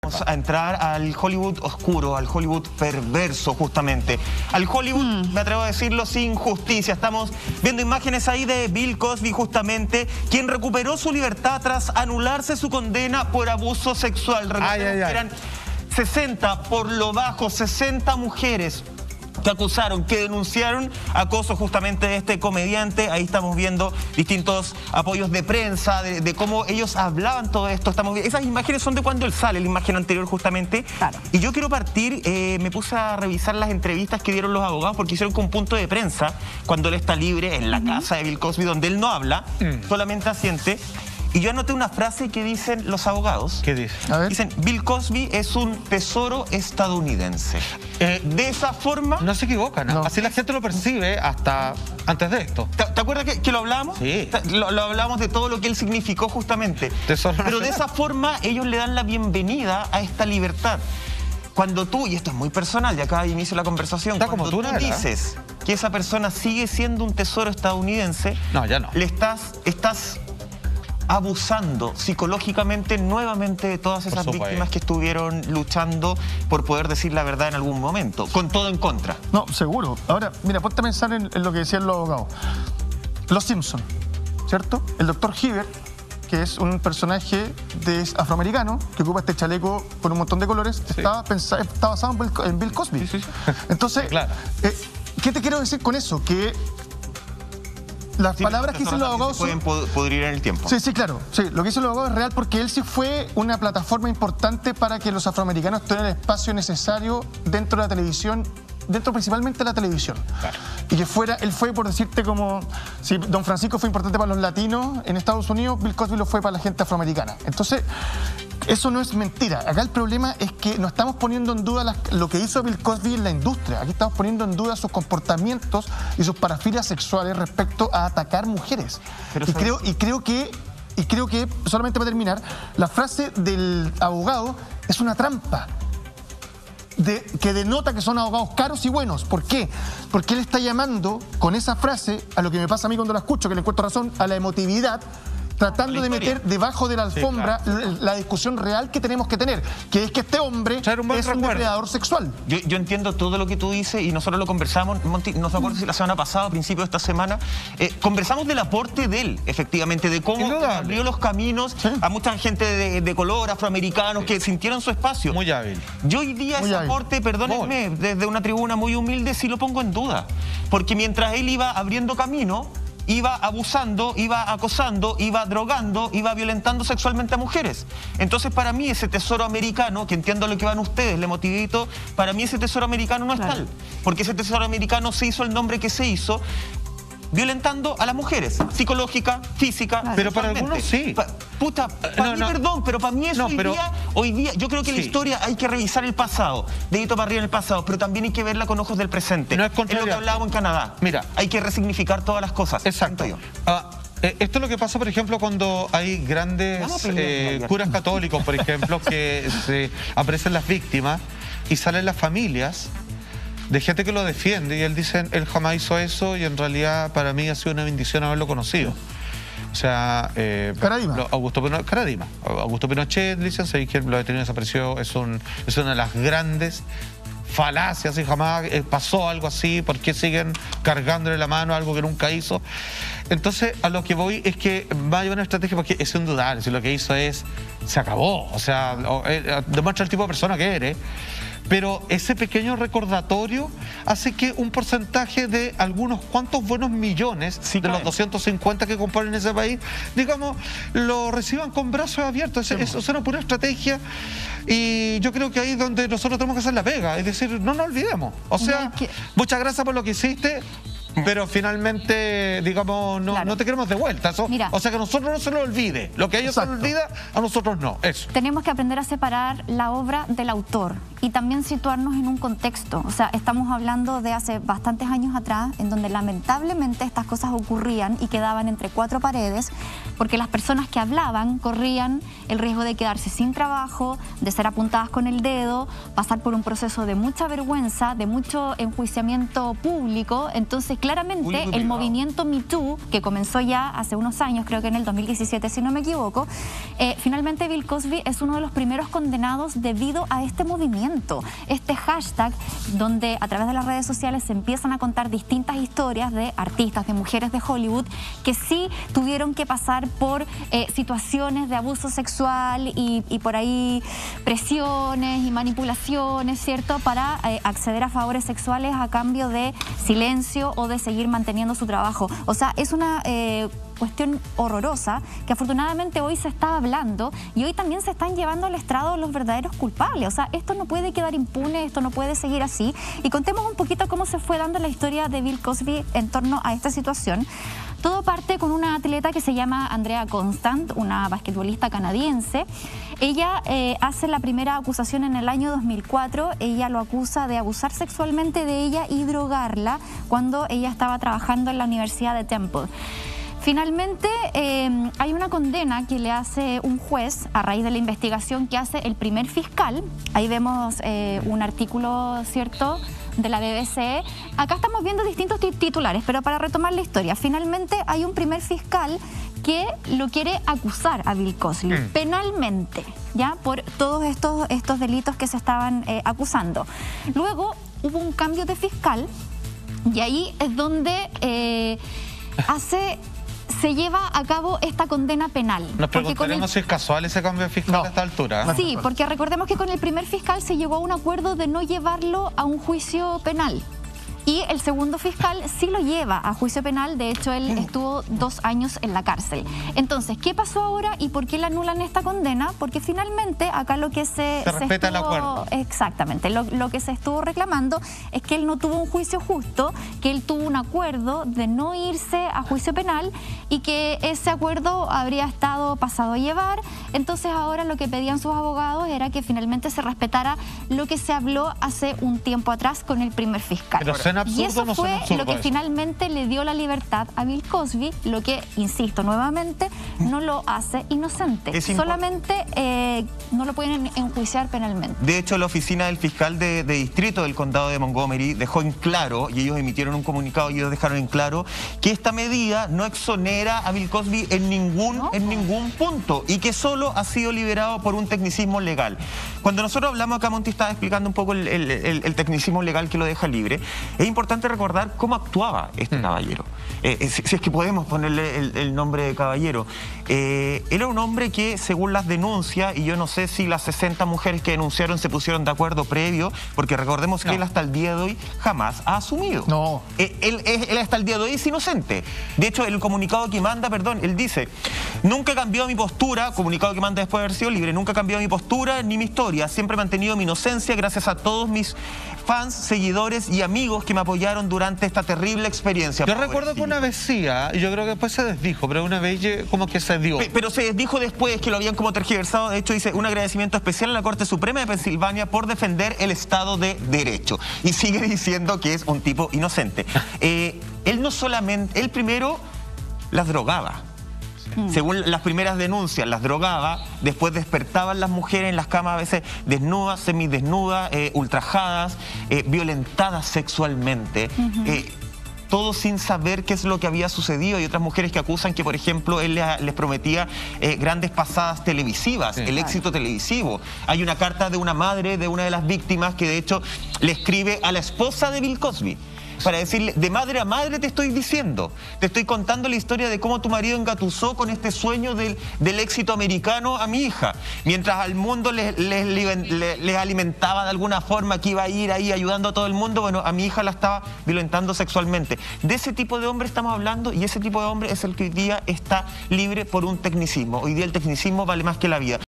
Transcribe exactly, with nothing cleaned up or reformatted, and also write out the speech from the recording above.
Vamos a entrar al Hollywood oscuro, al Hollywood perverso justamente. Al Hollywood, mm. me atrevo a decirlo, sin justicia. Estamos viendo imágenes ahí de Bill Cosby justamente, quien recuperó su libertad tras anularse su condena por abuso sexual. Recordemos ay, ay, ay. que eran sesenta, por lo bajo, sesenta mujeres que acusaron, que denunciaron acoso justamente de este comediante. Ahí estamos viendo distintos apoyos de prensa, de, de cómo ellos hablaban todo esto. Estamos viendo, esas imágenes son de cuando él sale, la imagen anterior justamente. Claro. Y yo quiero partir, eh, me puse a revisar las entrevistas que dieron los abogados, porque hicieron con un punto de prensa cuando él está libre en la uh-huh. casa de Bill Cosby, donde él no habla, mm. solamente asiente. Y yo anoté una frase que dicen los abogados. ¿Qué dice? A ver. Dicen, Bill Cosby es un tesoro estadounidense. Eh, de esa forma... No se equivocan, ¿no? Así la gente lo percibe hasta antes de esto. ¿Te, te acuerdas que, que lo hablábamos? Sí. Lo, lo hablamos de todo lo que él significó justamente. Tesoro Pero de esa forma ellos le dan la bienvenida a esta libertad. Cuando tú, y esto es muy personal, y acá inicio la conversación, Está cuando como tú, tú ¿no? dices que esa persona sigue siendo un tesoro estadounidense, no, ya no. Le estás... estás abusando psicológicamente nuevamente de todas esas víctimas que estuvieron luchando por poder decir la verdad en algún momento, con todo en contra. No, seguro. Ahora, mira, ponte a pensar en, en lo que decían los abogados. Los Simpson, ¿cierto? El doctor Hibbert, que es un personaje de afroamericano que ocupa este chaleco con un montón de colores, sí. está, pensado, está basado en Bill, en Bill Cosby. Sí, sí, sí. Entonces, claro. eh, ¿qué te quiero decir con eso? Que las sí, palabras que dicen los abogados pueden son... pudrir en el tiempo. Sí, sí, claro. Sí, lo que dicen los abogados es real porque él sí fue una plataforma importante para que los afroamericanos tuvieran el espacio necesario dentro de la televisión, dentro principalmente de la televisión. Claro. Y que fuera, él fue, por decirte, como si Don Francisco fue importante para los latinos en Estados Unidos, Bill Cosby lo fue para la gente afroamericana. Entonces, eso no es mentira. Acá el problema es que no estamos poniendo en duda las, lo que hizo Bill Cosby en la industria. Aquí estamos poniendo en duda sus comportamientos y sus parafilias sexuales respecto a atacar mujeres. Pero y, creo, y, creo que, y creo que, solamente para terminar, la frase del abogado es una trampa. De, que denota que son abogados caros y buenos. ¿Por qué? Porque él está llamando con esa frase a lo que me pasa a mí cuando la escucho, que le encuentro razón, a la emotividad, tratando de meter debajo de la alfombra sí, claro. la discusión real que tenemos que tener, que es que este hombre un es un depredador sexual. Yo, yo entiendo todo lo que tú dices y nosotros lo conversamos, Monty, no me acuerdo si la semana pasada, a principio de esta semana, eh, conversamos del aporte de él, efectivamente, de cómo abrió los caminos ¿Sí? a mucha gente de, de color, afroamericanos, sí. que sintieron su espacio. Muy hábil. Yo hoy día muy ese hábil. aporte, perdónenme, muy. desde una tribuna muy humilde, sí lo pongo en duda. Porque mientras él iba abriendo camino, iba abusando, iba acosando, iba drogando, iba violentando sexualmente a mujeres. Entonces, para mí, ese tesoro americano, que entiendo a lo que van ustedes, le motivito, para mí ese tesoro americano no es claro. tal. Porque ese tesoro americano se hizo el nombre que se hizo, violentando a las mujeres, psicológica, física. Claro. Pero para algunos sí. Pa, puta, para no, mí no. perdón, pero para mí eso no, hoy, pero... día, hoy día, yo creo que sí. la historia hay que revisar el pasado, dedito para arriba en el pasado, pero también hay que verla con ojos del presente. No es, es lo que hablábamos en Canadá. Mira, hay que resignificar todas las cosas. Exacto. Ah, eh, esto es lo que pasa, por ejemplo, cuando hay grandes eh, curas católicos, por ejemplo, que se aparecen las víctimas y salen las familias de gente que lo defiende y él dice, él jamás hizo eso y en realidad para mí ha sido una bendición haberlo conocido. O sea, eh, Caradima. Augusto Pinochet, Caradima. Augusto Pinochet, dicen, se que lo detenido desapareció, es, un, es una de las grandes falacias y jamás eh, pasó algo así, ¿por qué siguen cargándole la mano a algo que nunca hizo? Entonces, a lo que voy es que vaya una estrategia porque es indudable, si lo que hizo es, se acabó, o sea, eh, demuestra el tipo de persona que eres. Pero ese pequeño recordatorio hace que un porcentaje de algunos cuantos buenos millones sí, de los doscientos cincuenta que componen ese país, digamos, lo reciban con brazos abiertos. Es, es, es una pura estrategia y yo creo que ahí es donde nosotros tenemos que hacer la pega, es decir, no nos olvidemos. O sea, que... muchas gracias por lo que hiciste, pero finalmente, digamos, no, claro. no te queremos de vuelta. Eso, Mira, o sea, que a nosotros no se nos olvide. Lo que a ellos Exacto. se nos olvida, a nosotros no. Eso. Tenemos que aprender a separar la obra del autor. y también situarnos en un contexto. O sea, estamos hablando de hace bastantes años atrás, en donde lamentablemente estas cosas ocurrían y quedaban entre cuatro paredes, porque las personas que hablaban corrían el riesgo de quedarse sin trabajo, de ser apuntadas con el dedo, pasar por un proceso de mucha vergüenza, de mucho enjuiciamiento público. Entonces, claramente, el movimiento Me Too, que comenzó ya hace unos años, creo que en el dos mil diecisiete, si no me equivoco, eh, finalmente Bill Cosby es uno de los primeros condenados debido a este movimiento, este hashtag donde a través de las redes sociales se empiezan a contar distintas historias de artistas, de mujeres de Hollywood que sí tuvieron que pasar por eh, situaciones de abuso sexual y, y por ahí presiones y manipulaciones, ¿cierto?, para eh, acceder a favores sexuales a cambio de silencio o de seguir manteniendo su trabajo. O sea, es una eh, cuestión horrorosa que afortunadamente hoy se está hablando y hoy también se están llevando al estrado los verdaderos culpables. O sea, esto no puede quedar impune, esto no puede seguir así. Y contemos un poquito cómo se fue dando la historia de Bill Cosby en torno a esta situación. Todo parte con una atleta que se llama Andrea Constant, una basquetbolista canadiense. Ella eh, hace la primera acusación en el año dos mil cuatro. Ella lo acusa de abusar sexualmente de ella y drogarla cuando ella estaba trabajando en la Universidad de Temple. Finalmente, eh, hay una condena que le hace un juez a raíz de la investigación que hace el primer fiscal. Ahí vemos eh, un artículo, ¿cierto?, de la B B C. Acá estamos viendo distintos titulares, pero para retomar la historia, finalmente hay un primer fiscal que lo quiere acusar a Bill Cosby mm. penalmente, ¿ya?, por todos estos, estos delitos que se estaban eh, acusando. Luego hubo un cambio de fiscal y ahí es donde eh, hace... se lleva a cabo esta condena penal. Nos preguntaremos el... si es casual ese cambio de fiscal no. a esta altura. Sí, porque recordemos que con el primer fiscal se llegó a un acuerdo de no llevarlo a un juicio penal. Y el segundo fiscal sí lo lleva a juicio penal. De hecho, él estuvo dos años en la cárcel. Entonces, ¿qué pasó ahora y por qué le anulan esta condena? Porque finalmente acá lo que se... Se respeta el acuerdo. Exactamente. Lo, lo que se estuvo reclamando es que él no tuvo un juicio justo, que él tuvo un acuerdo de no irse a juicio penal y que ese acuerdo habría estado pasado a llevar. Entonces, ahora lo que pedían sus abogados era que finalmente se respetara lo que se habló hace un tiempo atrás con el primer fiscal. Pero absurdo, y eso no fue absurdo lo que eso. finalmente le dio la libertad a Bill Cosby, lo que, insisto nuevamente, no lo hace inocente. Solamente eh, no lo pueden enjuiciar penalmente. De hecho, la oficina del fiscal de, de distrito del condado de Montgomery dejó en claro, y ellos emitieron un comunicado y ellos dejaron en claro, que esta medida no exonera a Bill Cosby en ningún, no. en ningún punto y que solo ha sido liberado por un tecnicismo legal. Cuando nosotros hablamos acá, Monty estaba explicando un poco el, el, el, el tecnicismo legal que lo deja libre. Es importante recordar cómo actuaba este mm. caballero. Eh, si, si es que podemos ponerle el, el nombre de caballero. Eh, era un hombre que, según las denuncias, y yo no sé si las sesenta mujeres que denunciaron se pusieron de acuerdo previo, porque recordemos que no. él hasta el día de hoy jamás ha asumido. No. Eh, él, él, él hasta el día de hoy es inocente. De hecho, el comunicado que manda, perdón, él dice, nunca he cambiado mi postura, comunicado que manda después de haber sido libre, nunca he cambiado mi postura ni mi historia, siempre he mantenido mi inocencia gracias a todos mis fans, seguidores y amigos que me apoyaron durante esta terrible experiencia. Yo recuerdo que una vez sí, ¿eh? y yo creo que después se desdijo, pero una vez como que se dio. Pero se desdijo después, que lo habían como tergiversado. De hecho, dice, un agradecimiento especial a la Corte Suprema de Pensilvania por defender el Estado de Derecho. Y sigue diciendo que es un tipo inocente. Eh, él no solamente, él primero las drogaba. Según las primeras denuncias, las drogaba, después despertaban las mujeres en las camas a veces desnudas, semidesnudas, eh, ultrajadas, eh, violentadas sexualmente. Uh-huh. eh, todo sin saber qué es lo que había sucedido. Hay otras mujeres que acusan que, por ejemplo, él les, les prometía eh, grandes pasadas televisivas, sí, el claro. éxito televisivo. Hay una carta de una madre de una de las víctimas que, de hecho, le escribe a la esposa de Bill Cosby para decirle, de madre a madre te estoy diciendo, te estoy contando la historia de cómo tu marido engatusó con este sueño del, del éxito americano a mi hija, mientras al mundo les, les, les, les alimentaba de alguna forma que iba a ir ahí ayudando a todo el mundo. Bueno, a mi hija la estaba violentando sexualmente. De ese tipo de hombre estamos hablando, y ese tipo de hombre es el que hoy día está libre por un tecnicismo. Hoy día el tecnicismo vale más que la vida.